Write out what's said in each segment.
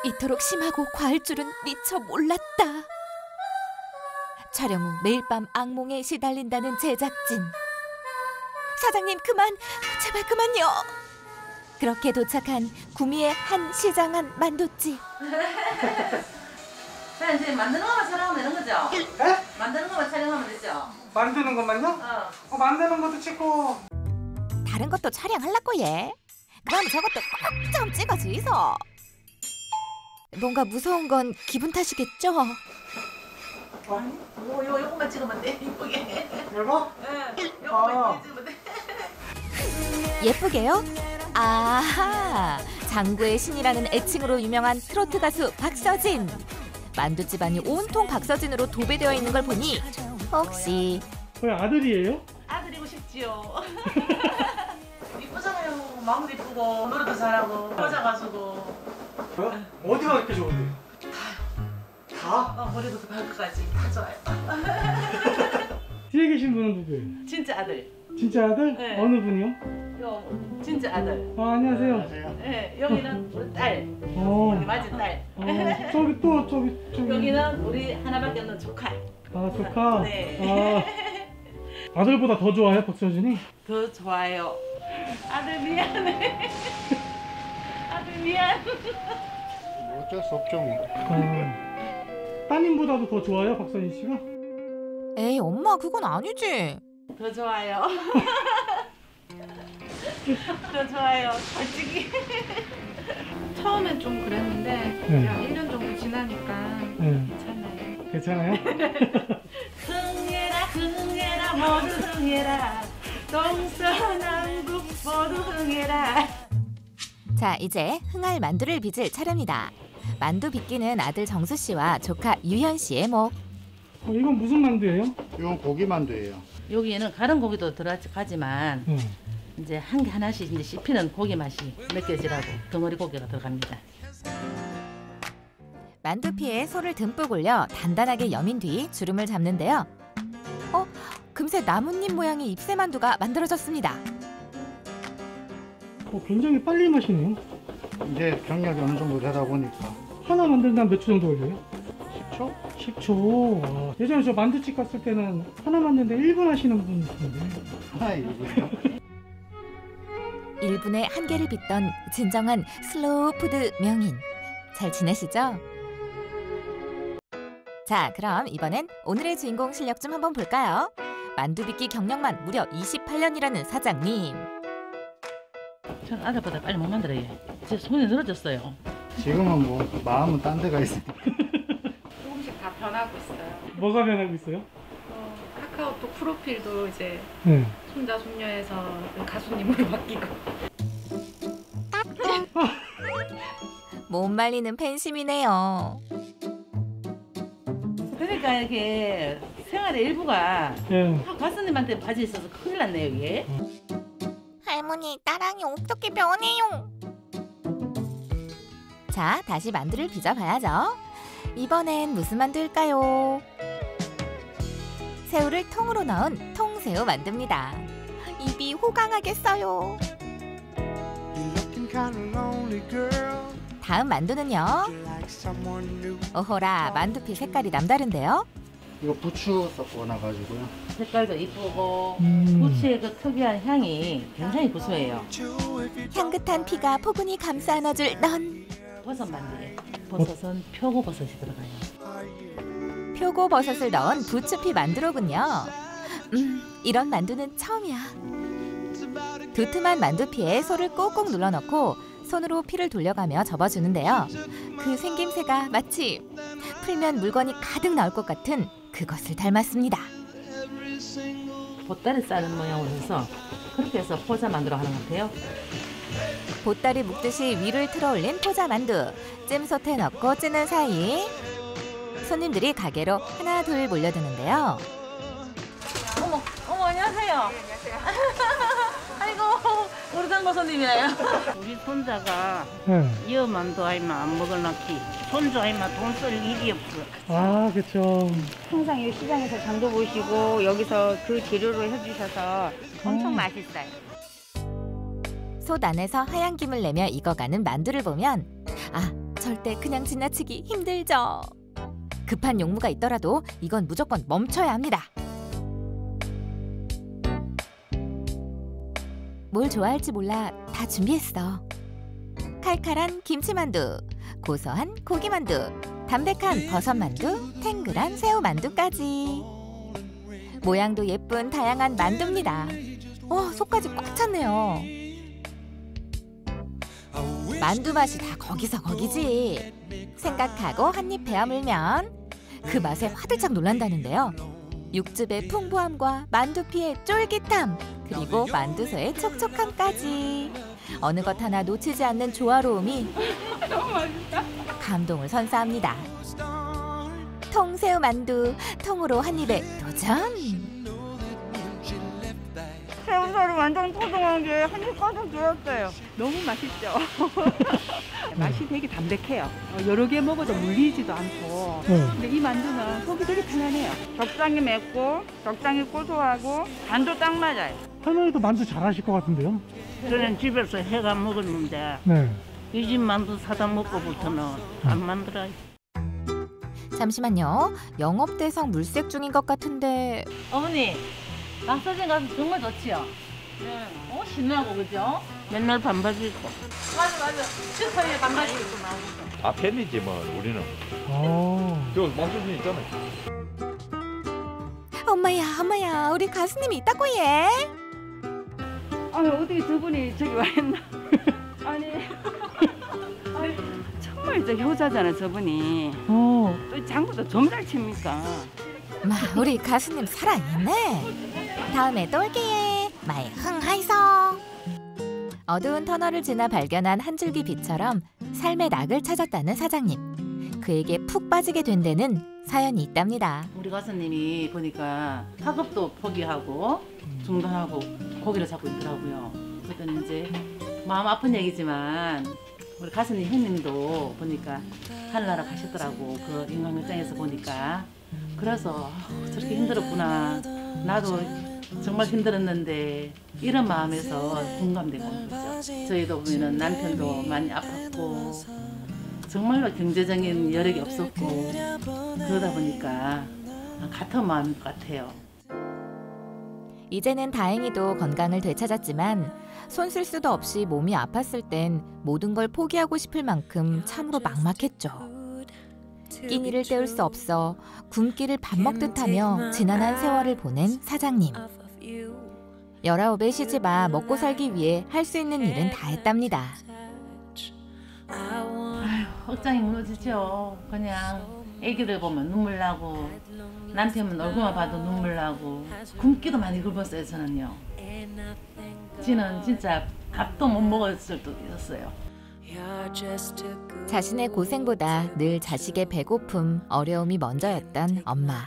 이토록 심하고 과할 줄은 미처 몰랐다. 촬영 후 매일 밤 악몽에 시달린다는 제작진. 사장님 그만, 제발 그만요. 그렇게 도착한 구미의 한 시장한 만둣집. 사장님 이제 만드는 것만 촬영하면 되는 거죠? 네? 만드는 것만 촬영하면 되죠? 만드는 것만요? 만드는 것도 찍고. 다른 것도 촬영하려고 얘. 그럼 저것도 꼭 좀 찍어주이소. 뭔가 무서운 건 기분 탓이겠죠? 아니, 요것만 찍으면 돼, 이쁘게. 이거? 네, 요것만 찍으면 돼. 예쁘게요? 아하, 장구의 신이라는 애칭으로 유명한 트로트 가수 박서진. 만두 집안이 온통 박서진으로 도배되어 있는 걸 보니 혹시 저희 아들이에요? 아들이고 싶지요. 이쁘잖아요. 마음도 이쁘고 노래도 잘하고 여자 가수고. 어디가 그렇게 좋은데? 다? 머리부터 발끝까지 다 좋아요. 뒤에 계신 분은 누구예요? 진짜 아들. 진짜 아들? 네. 어느 분이요? 요 진짜 아들. 안녕하세요. 네, 여기는 우리 딸. 어. 우리 맞은 딸. 저기 또 저기. 여기는 우리 하나밖에 없는 조카. 아 조카. 네. 아들보다 더 좋아요 박서진이? 더 좋아요. 아들 미안해. 아들 미안. 어쩔 수 없죠 뭐. 따님보다도 더 좋아요 박서진 씨가? 에이 엄마 그건 아니지. 더 좋아요. 더 좋아요. 솔직히. 처음엔 좀 그랬는데 네. 한 1년 정도 지나니까 네. 괜찮아요. 괜찮아요? 흥해라 흥해라 모두 흥해라 동서남북 모두 흥해라. 자 이제 흥할 만두를 빚을 차례입니다. 만두 빚기는 아들 정수 씨와 조카 유현 씨의 목. 이건 무슨 만두예요? 이건 고기 만두예요. 여기에는 가른 고기도 들어가지만 이제 한 개 하나씩 이제 씹히는 고기 맛이 느껴지라고 덩어리 고기가 들어갑니다. 만두피에 소를 듬뿍 올려 단단하게 여민 뒤 주름을 잡는데요. 금세 나뭇잎 모양의 잎새만두가 만들어졌습니다. 굉장히 빨리 마시네요. 이제 경력이 어느 정도 되다 보니까 하나 만들다 몇 초 정도 걸려요? 10초? 10초. 예전에 저 만두집 갔을 때는 하나 만드는데 1분 하시는 분 있는데. 하나에 1분이요? 1분에 한 개를 빚던 진정한 슬로우 푸드 명인. 잘 지내시죠? 자, 그럼 이번엔 오늘의 주인공 실력 좀 한번 볼까요? 만두 빚기 경력만 무려 28년이라는 사장님. 전 아들보다 빨리 못 만들어요. 제 손이 늘어졌어요. 지금은 뭐 마음은 딴 데가 있으니까. 조금씩 다 변하고 있어요. 뭐가 변하고 있어요? 카카오톡 프로필도 이제 네. 손자 손녀에서 가수님으로 바뀌고. 못 말리는 팬심이네요. 그러니까 이렇게 생활의 일부가 네. 가수님한테 빠져 있어서 큰일 났네요 이게. 할머니, 딸랑이 어떻게 변해요? 자, 다시 만두를 빚어봐야죠. 이번엔 무슨 만두일까요? 새우를 통으로 넣은 통새우 만두입니다. 입이 호강하겠어요. 다음 만두는요. 오호라, 만두피 색깔이 남다른데요. 이거 부추 섞어놔가지고요. 색깔도 이쁘고 부추의 그 특이한 향이 굉장히 고소해요. 향긋한 피가 포근히 감싸 안아줄 넌. 버섯 만두예요. 버섯은 표고버섯이 들어가요. 표고버섯을 넣은 부추피 만두로군요. 이런 만두는 처음이야. 두툼한 만두피에 소를 꼭꼭 눌러넣고 손으로 피를 돌려가며 접어주는데요. 그 생김새가 마치 풀면 물건이 가득 나올 것 같은 그것을 닮았습니다. 보따리 싸는 모양으로 해서 그렇게 해서 포자 만두로 하는 것 같아요. 보따리 묶듯이 위를 틀어 올린 포자 만두. 찜솥에 넣고 찌는 사이 손님들이 가게로 하나 둘 몰려드는데요. 어머 안녕하세요. 아이고 우리 장모 손님이에요. 우리 손자가 네. 이어 만두 아이면 안 먹을라키 손주 아이면 돈 쓸 일이 없어. 아, 그렇죠. 항상 이 시장에서 장도 보시고 여기서 그 재료로 해주셔서 엄청 맛있어요. 솥 안에서 하얀 김을 내며 익어가는 만두를 보면 절대 그냥 지나치기 힘들죠. 급한 용무가 있더라도 이건 무조건 멈춰야 합니다. 뭘 좋아할지 몰라 다 준비했어. 칼칼한 김치만두, 고소한 고기만두, 담백한 버섯만두, 탱글한 새우만두까지. 모양도 예쁜 다양한 만두입니다. 속까지 꽉 찼네요. 만두 맛이 다 거기서 거기지 생각하고 한 입 베어 물면 그 맛에 화들짝 놀란다는데요. 육즙의 풍부함과 만두피의 쫄깃함, 그리고 만두소의 촉촉함까지 어느 것 하나 놓치지 않는 조화로움이 감동을 선사합니다. 통새우 만두, 통으로 한 입에 도전! 새우살이 완전 포동한 게 한 입 가득 들었어요. 너무 맛있죠? 맛이 되게 담백해요. 여러 개 먹어도 물리지도 않고. 근데 이 만두는 속이 되게 편안해요. 적당히 맵고 적당히 고소하고 간도 딱 맞아요. 할머니도 만두 잘하실 것 같은데요? 저는 집에서 해가 먹었는데 네. 이 집 만두 사다 먹고부터는 안 만들어요. 잠시만요. 영업대상 물색 중인 것 같은데 어머니, 낙서진 가서 정말 좋지요? 네. 신나고 그죠? 맨날 반바지 입고. 맞아. 식사에 반바지 입고 나오고. 아 팬이지 뭐 우리는. 저 만두신 있잖아요. 엄마야, 우리 가수님이 있다고 얘. 아니 어떻게 저분이 저기 와 있나? 아니 정말 저 효자잖아 저분이. 또 장구도 좀 잘 칩니까? 우리 가수님 살아있네. 다음에 또 올게. 마이 흥하이소. 어두운 터널을 지나 발견한 한 줄기 빛처럼 삶의 낙을 찾았다는 사장님. 그에게 푹 빠지게 된 데는 사연이 있답니다. 우리 가수님이 보니까 학업도 포기하고 중단하고 고기를 잡고 있더라고요. 그랬더니 이제 마음 아픈 얘기지만 우리 가수님 형님도 보니까 하늘나라 가셨더라고. 그 인간극장에서 보니까. 그래서 저렇게 힘들었구나. 나도 정말 힘들었는데 이런 마음에서 공감되고 거죠. 저희도 보면은 남편도 많이 아팠고 정말로 경제적인 여력이 없었고 그러다 보니까 같은 마음인 것 같아요. 이제는 다행히도 건강을 되찾았지만 손 쓸 수도 없이 몸이 아팠을 땐 모든 걸 포기하고 싶을 만큼 참으로 막막했죠. 끼니를 때울 수 없어 굶기를 밥 먹듯 하며 지난한 세월을 보낸 사장님. 19에 시집아 먹고 살기 위해 할 수 있는 일은 다 했답니다. 억장이 무너지죠. 그냥 애기들 보면 눈물 나고 남편 얼굴만 봐도 눈물 나고 굶기도 많이 굶었어요. 저는요. 지는 진짜 밥도 못 먹었을 때도 있었어요. 자신의 고생보다 늘 자식의 배고픔, 어려움이 먼저였던 엄마.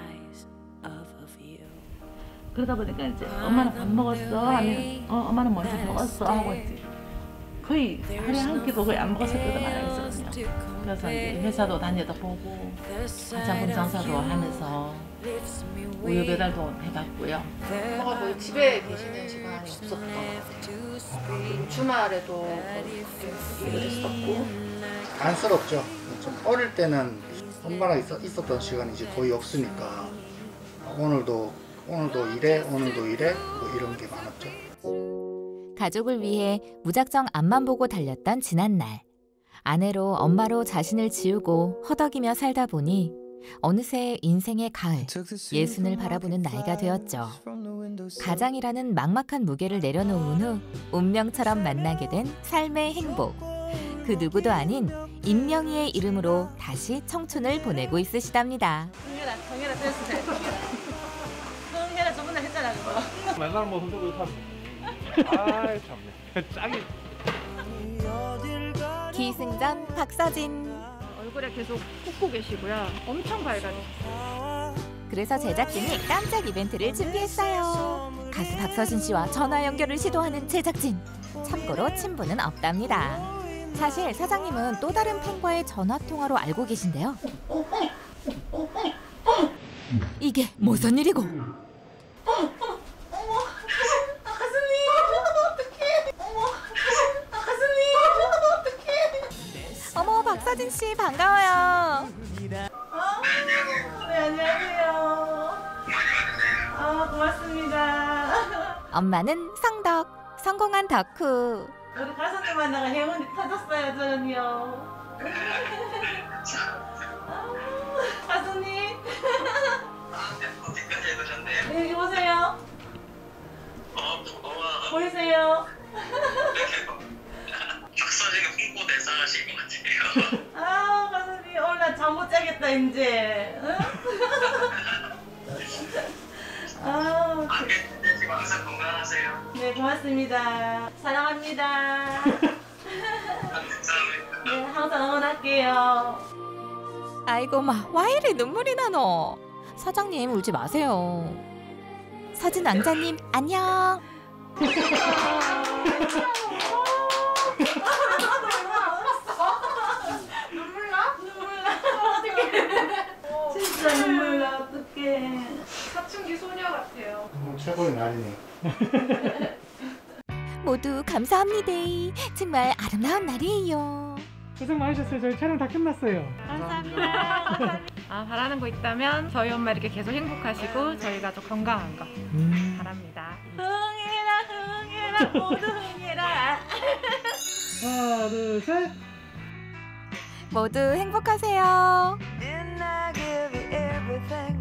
그러다 보니까 이제 엄마는 밥 먹었어? 아니면 엄마는 먼저 먹었어? 하고 이제 거의 하루에 한 끼도 거의 안 먹었을 때도 많았거든요. 그래서 이제 회사도 다니다 보고 화장품 장사도 하면서 우유 배달도 해봤고요. 엄마가 거의 집에 계시는 시간이 없었던 것 같아요. 주말에도 일을 했었고. 안쓰럽죠. 좀 어릴 때는 엄마랑 있었던 시간이 이제 거의 없으니까 오늘도 이래 뭐 이런 게 많았죠. 가족을 위해 무작정 앞만 보고 달렸던 지난날. 아내로 엄마로 자신을 지우고 허덕이며 살다 보니 어느새 인생의 가을, 예순을 바라보는 나이가 되었죠. 가장이라는 막막한 무게를 내려놓은 후 운명처럼 만나게 된 삶의 행복. 그 누구도 아닌 임명희의 이름으로 다시 청춘을 보내고 있으시답니다. 성현아 됐어. 성현아 저번에 했잖아 그거. 맨날 뭐 흔들고 있다. 아이 참네. 짱이. 기승전 박서진. 얼굴에 계속 웃고 계시고요. 엄청 밝아지셨어요. 그래서 제작진이 깜짝 이벤트를 준비했어요. 가수 박서진 씨와 전화 연결을 시도하는 제작진. 참고로 친분은 없답니다. 사실 사장님은 또 다른 팬과의 전화 통화로 알고 계신데요. 이게 무슨 일이고? 박서진 씨 반가워요. 네, 안녕하세요. 고맙습니다. 엄마는 성덕, 성공한 덕후. 우리 가수님 만나가 행운이 터졌어요, 저는요. 가수님. 어디까지 해보셨네요? 여기 보세요. 고마워. 보이세요? 박서진이 홍보대사 하신 것 같아요. 가수님 오늘 나 잠 못 자겠다 이제. 응? 지금 항상 건강하세요. 네, 고맙습니다. 사랑합니다. 감사합니다. 네, 항상 응원할게요. 아이고 와 이래 눈물이 나노. 사장님 울지 마세요. 서진 왕자님 안녕. 눈물 나? 진짜 눈물 나. 어떡해. 사춘기 소녀 같아요. 최고의 날이네. 모두 감사합니다. 정말 아름다운 날이에요. 고생 많으셨어요. 저희 촬영 다 끝났어요. 감사합니다. 바라는 거 있다면 저희 엄마 이렇게 계속 행복하시고 저희 가족 건강한 거 바랍니다. 흥해라 모두 흥해라. 하나, 둘, 셋. 모두 행복하세요. Didn't I give you everything